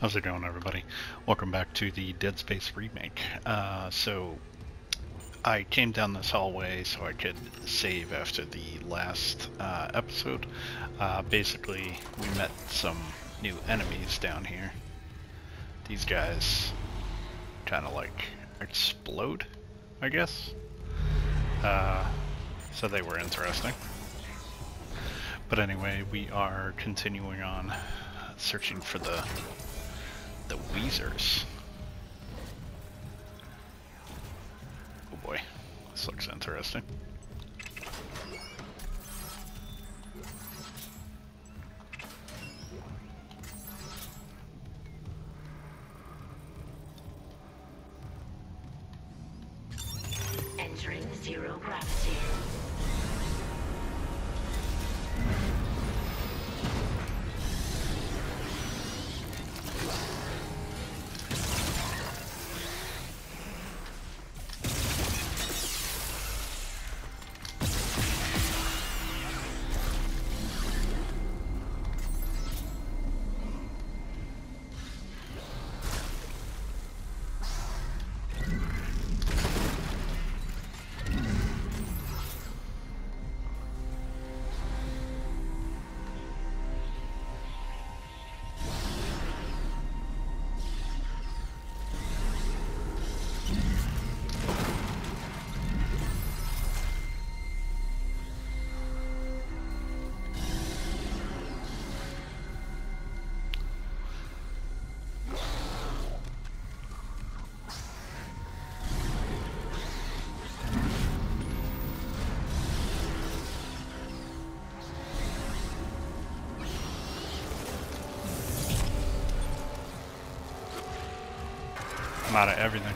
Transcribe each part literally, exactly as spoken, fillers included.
How's it going, everybody? Welcome back to the Dead Space Remake. Uh, so, I came down this hallway so I could save after the last uh, episode. Uh, basically, we met some new enemies down here. These guys kind of like explode, I guess. Uh, so they were interesting. But anyway, we are continuing on searching for the the Wheezers. Oh boy, this looks interesting. Entering zero gravity. I'm out of everything.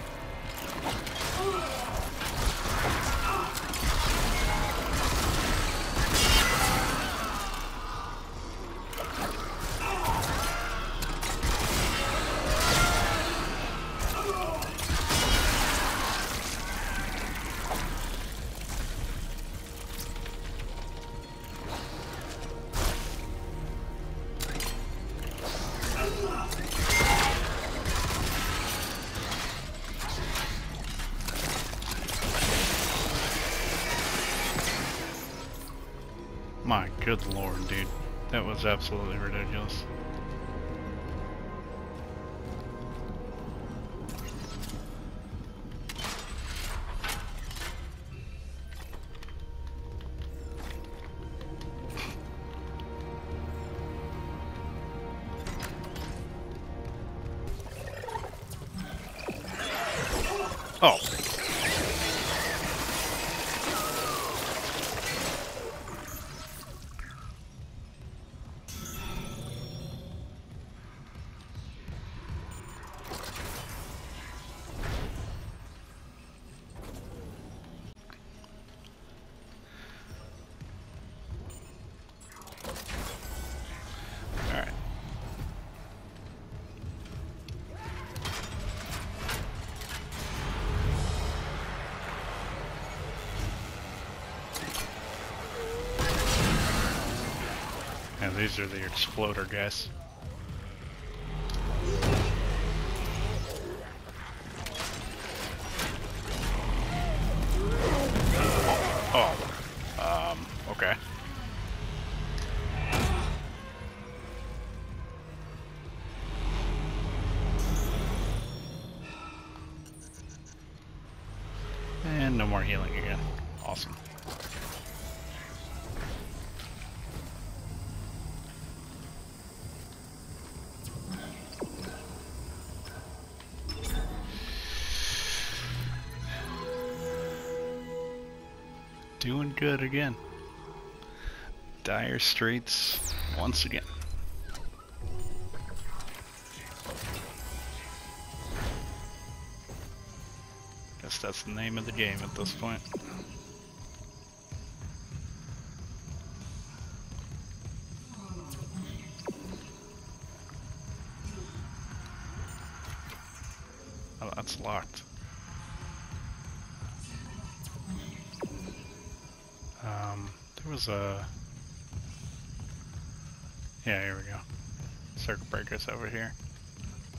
My good lord, dude. That was absolutely ridiculous. Oh. Alright. Yeah, these are the exploder guys. Oh, um, okay. And no more healing again. Awesome. Doing good again. Dire straits once again. Guess that's the name of the game at this point. Oh, that's locked. Um, there was a... Yeah, here we go. Circuit breakers over here.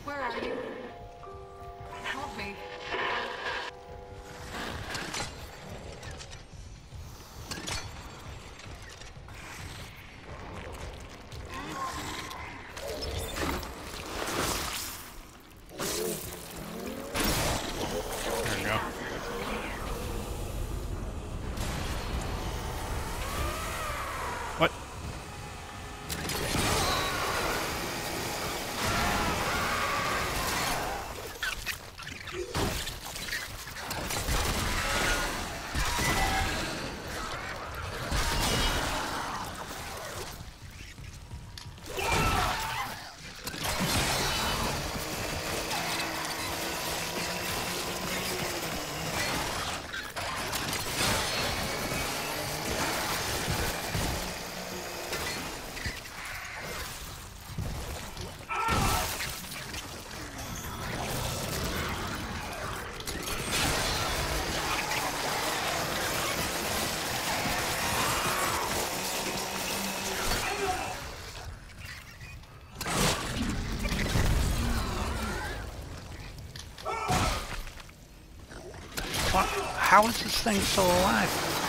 Where are you? Help me. There we go. What? What? How is this thing still alive?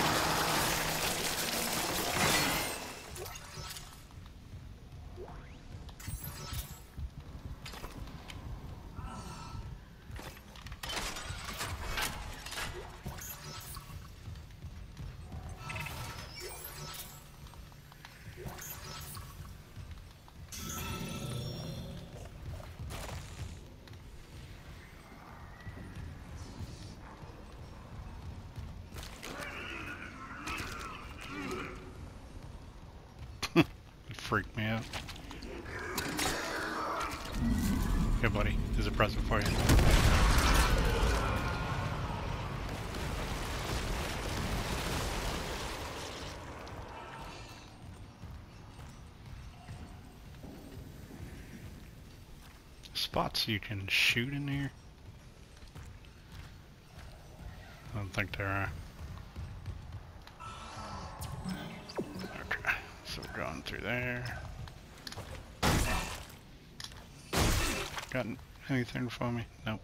Freaked me out. Here, buddy. There's a present for you. Spots you can shoot in here? I don't think there are. So we're going through there. Got anything for me? Nope.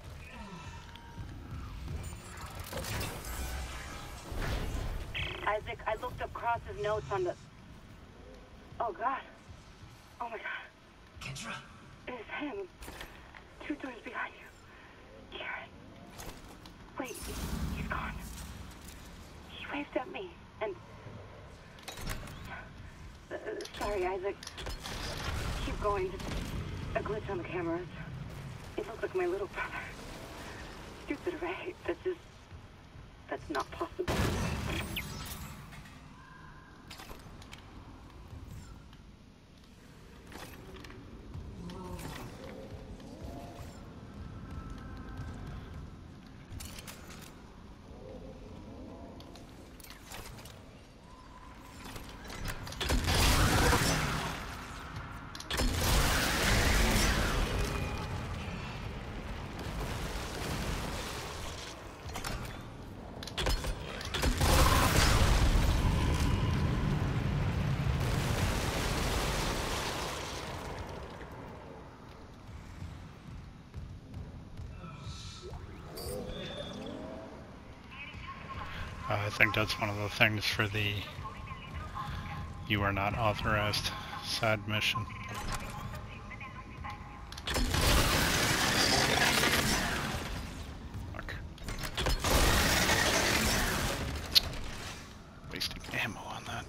Isaac, I looked up Cross's notes on the... Oh god. Oh my god. Kendra? It's him. Two doors behind you. Karen. Wait, he's gone. He waved at me, and... Uh, sorry, Isaac. Keep going. Just a glitch on the cameras. It looked like my little brother. Stupid, right? That's just... That's not possible. Uh, I think that's one of the things for the you are not authorized side mission. Fuck. Wasting ammo on that.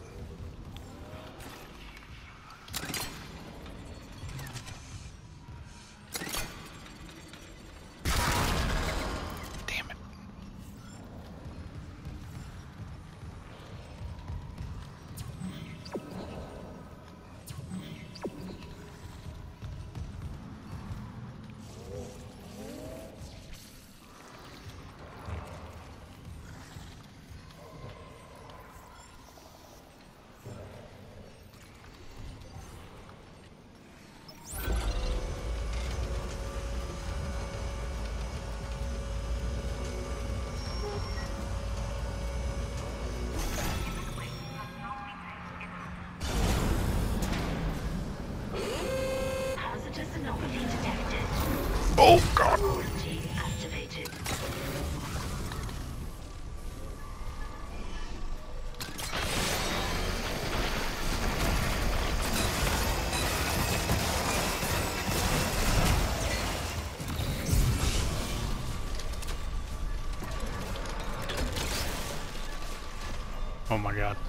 Oh my god.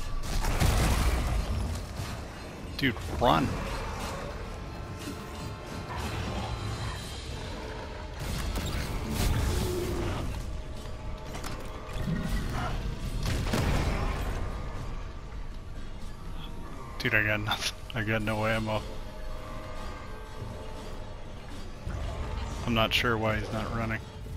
Dude, run. Dude, I got nothing. I got no ammo. I'm not sure why he's not running.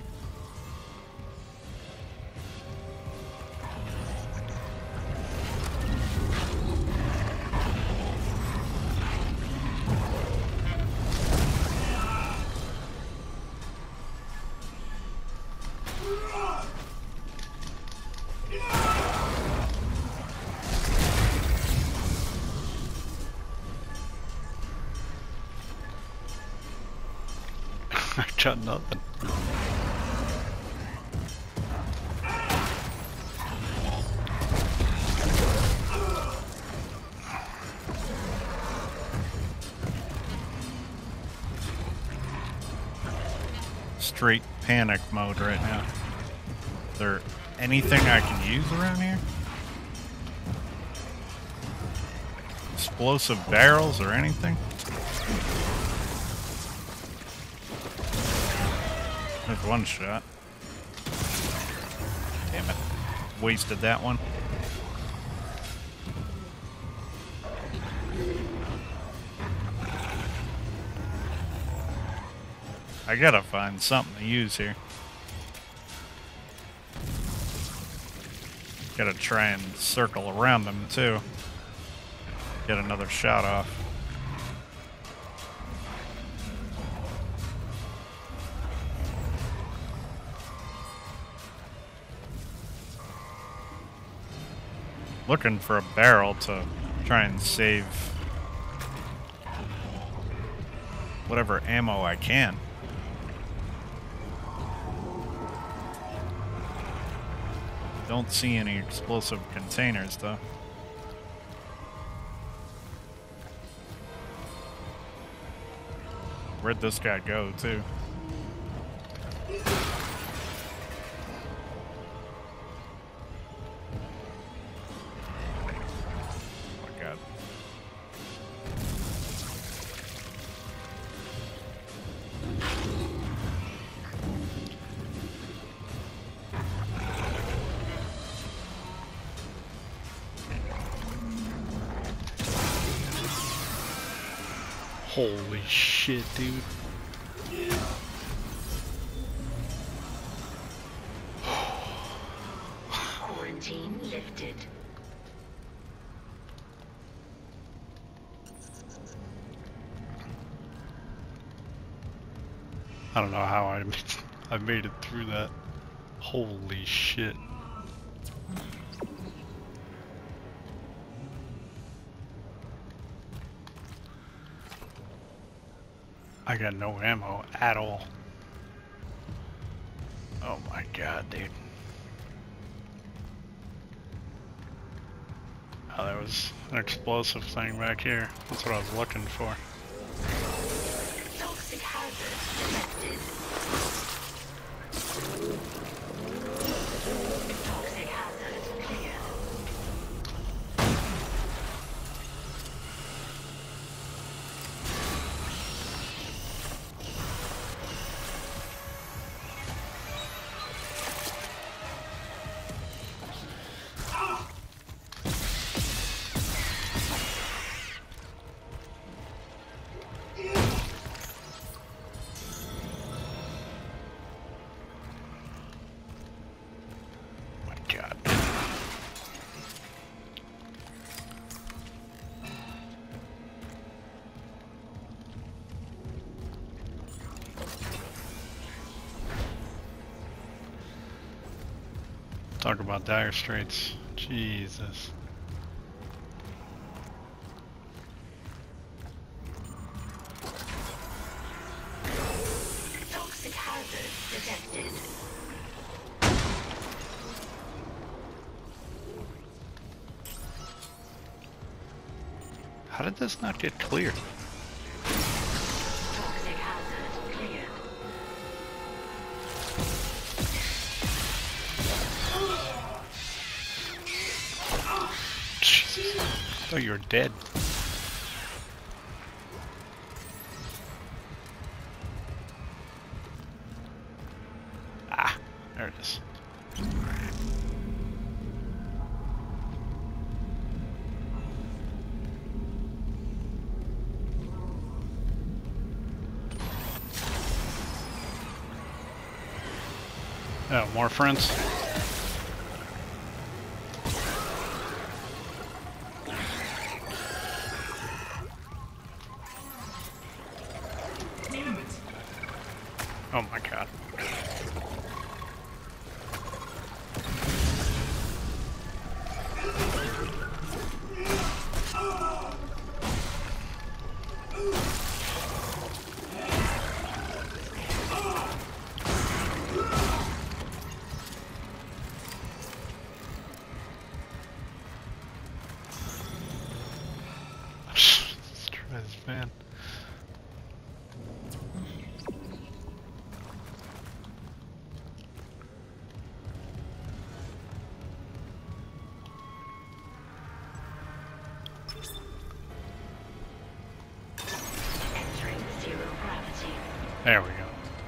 I got nothing. Straight panic mode right now. Is there anything I can use around here? Explosive barrels or anything? There's one shot. Damn it. Wasted that one. I gotta find something to use here. Gotta try and circle around them too. Get another shot off. Looking for a barrel to try and save whatever ammo I can. Don't see any explosive containers though. Where'd this guy go too? Holy shit, dude. Quarantine lifted. I don't know how I made, I made it through that. Holy shit. I got no ammo at all. Oh my god, dude. Oh, there was an explosive thing back here. That's what I was looking for. Toxic hazard detected. Toxic hazard clear. Talk about dire straits. Jesus. Toxic hazard detected. How did this not get cleared? Toxic hazard cleared. thought you were dead. Ah, there it is. Oh, more friends? Oh my god. Man. Entering zero gravity. There we go.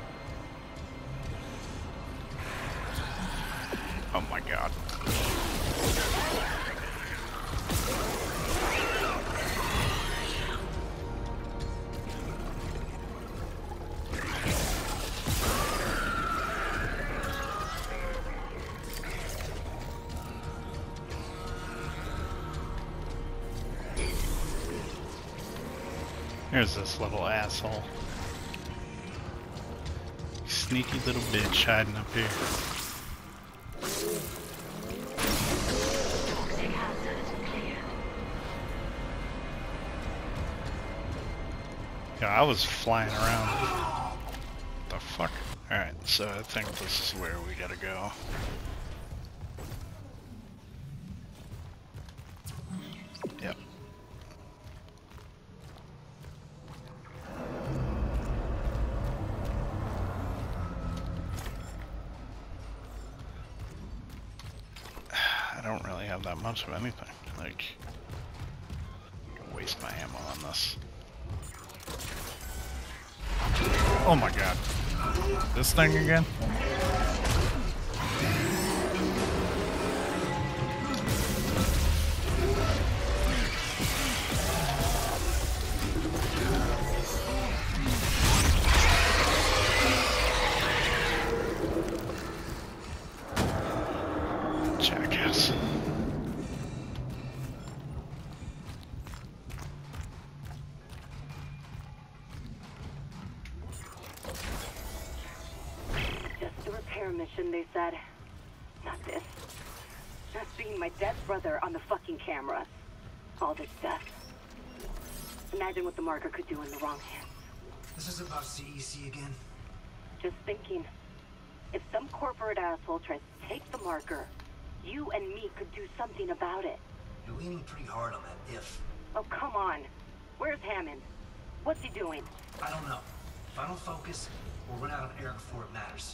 Oh my god. Here's this little asshole. Sneaky little bitch hiding up here. Toxic hazard clear. Yeah, I was flying around. The fuck? Alright, so I think this is where we gotta go. Yep. I don't really have that much of anything. Like, I'm gonna waste my ammo on this. Oh my god. This thing again? Jackass. Just a repair mission, they said. Not this. Not seeing my dead brother on the fucking camera. All this death. Imagine what the marker could do in the wrong hands. This is about C E C again. Just thinking. If some corporate asshole tries to take the marker, you and me could do something about it. You're leaning pretty hard on that if. Oh, come on. Where's Hammond? What's he doing? I don't know. If I don't focus, we'll run out of air before it matters.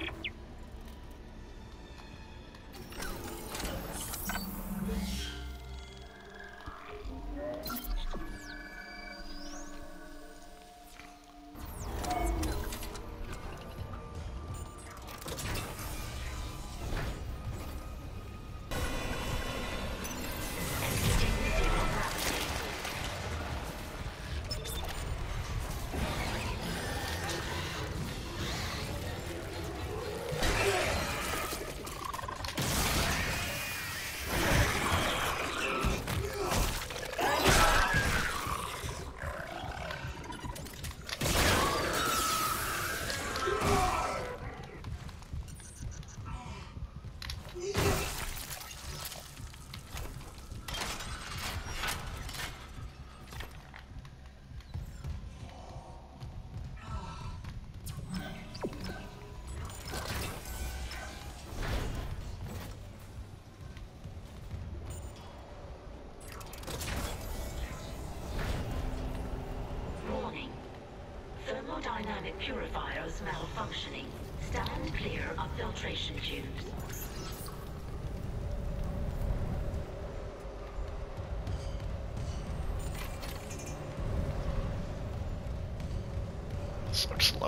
Thermodynamic purifiers malfunctioning. Stand clear of filtration tubes.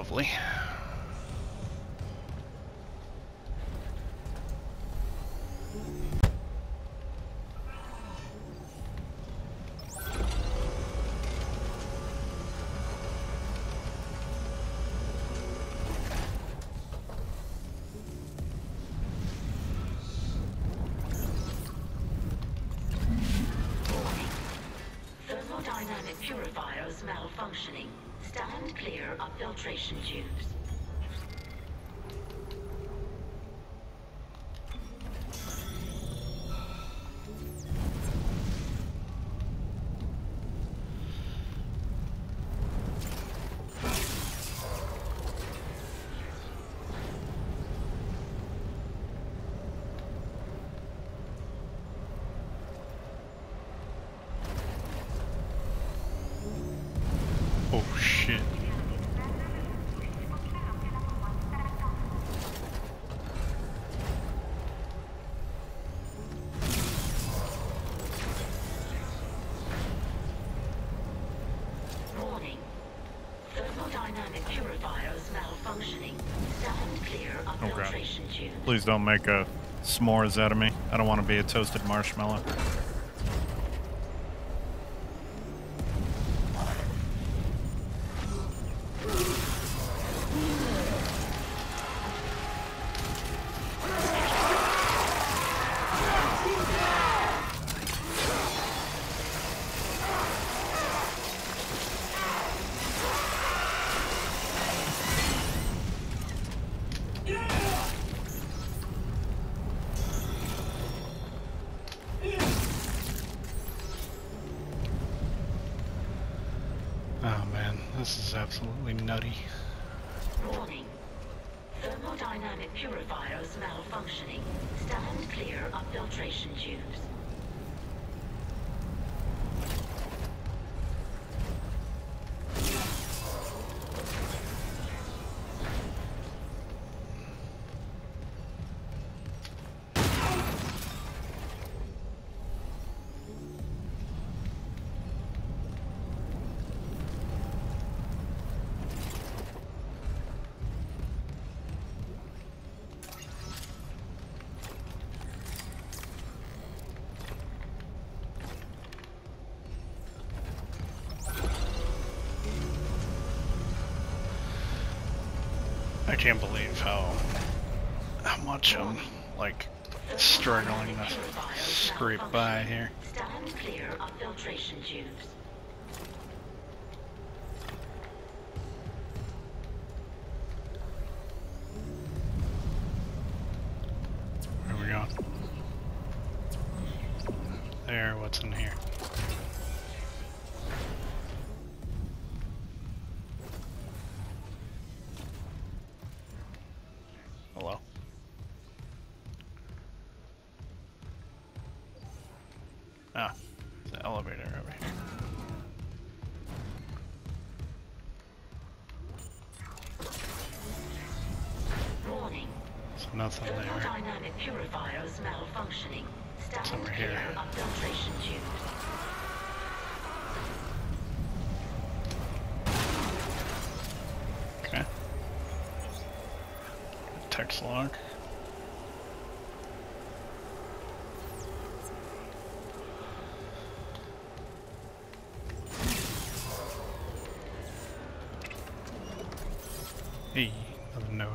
Lovely. Thermodynamic purifiers malfunctioning. Stand clear of filtration tubes. Oh shit. Warning. Thermodynamic purifiers malfunctioning. Stand clear of Oh, God. filtration tubes. Please don't make a s'mores out of me. I don't want to be a toasted marshmallow. Oh man, this is absolutely nutty. Warning. Thermodynamic purifiers malfunctioning. Stand clear of filtration tubes. I can't believe how how much I'm like struggling to scrape by here. Stand clear of filtration tubes. Where are we going? There, what's in here? Hello? Ah, the elevator over here. Warning. There's nothing there. Thermodynamic purifiers malfunctioning. Stand over clear here. of filtration tubes. Okay. Text log. Hey, another node.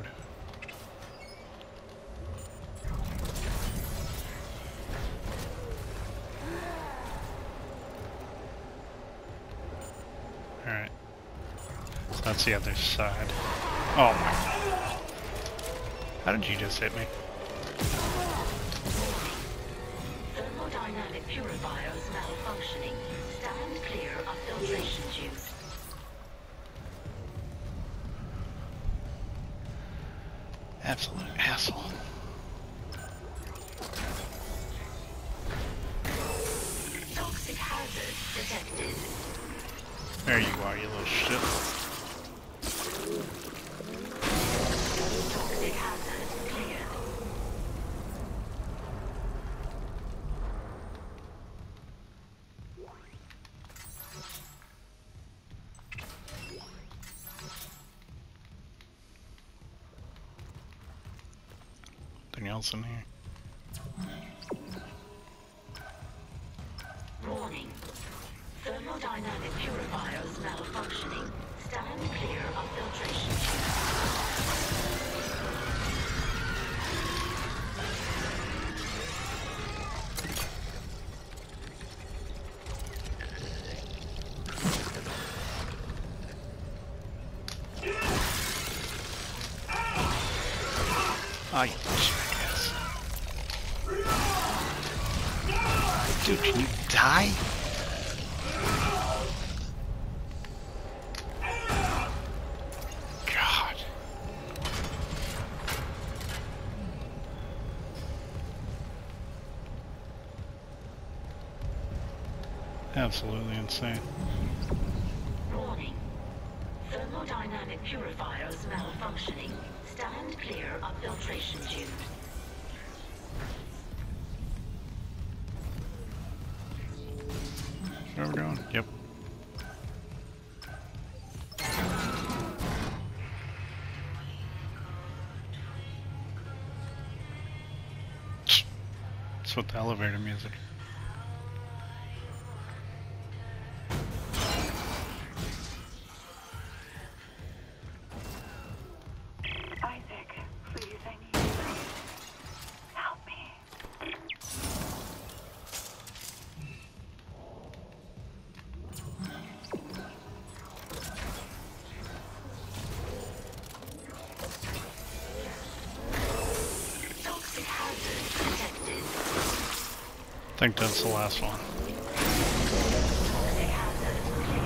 Alright. So that's the other side. Oh my god. How did you just hit me? Thermodynamic purifiers malfunctioning. Stand clear of filtration tubes. Absolute asshole. Toxic hazard detected. There you are, you little shit. Toxic hazard cleared. else in here. Warning. Thermodynamic purifiers malfunctioning. Stand clear of filtration I guess. Dude, can you die? God. Absolutely insane. Warning. Thermodynamic purifiers malfunctioning. Stand clear of filtration tube. Where are we going? Yep. That's what the elevator music. Isaac, please, I need you. Help me. Toxic hazard detected. I think that's the last one. Toxic hazard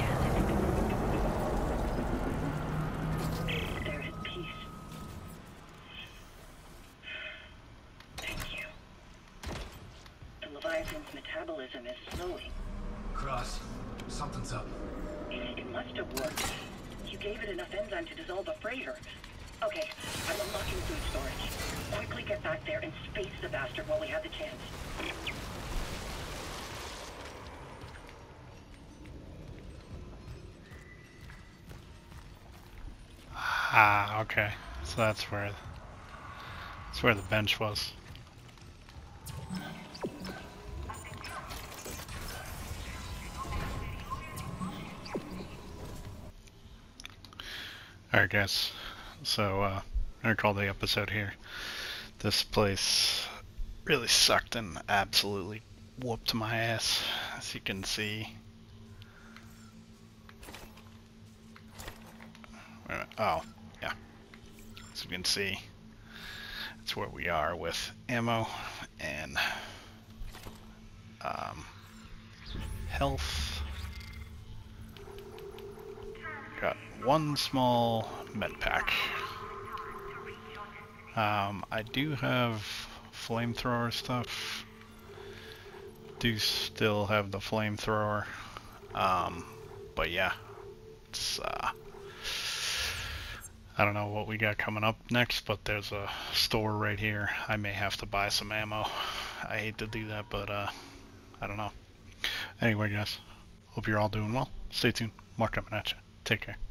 cleared. They're at peace. Thank you. The Leviathan's metabolism is slowing. Cross, something's up. It must have worked. You gave it enough enzyme to dissolve a freighter. Okay, I'm unlocking food storage. Quickly get back there and space the bastard while we have the chance. Ah, okay. So that's where that's where the bench was. Alright guys, so uh, I'm gonna call the episode here. This place really sucked and absolutely whooped my ass, as you can see. Wait a minute. Oh, yeah. As you can see, that's where we are with ammo and um, health. Got one small med pack. Um, I do have flamethrower stuff. Do still have the flamethrower. Um, but yeah, it's uh, I don't know what we got coming up next, but there's a store right here. I may have to buy some ammo. I hate to do that, but uh, I don't know. Anyway, guys, hope you're all doing well. Stay tuned. More coming at you. Take care.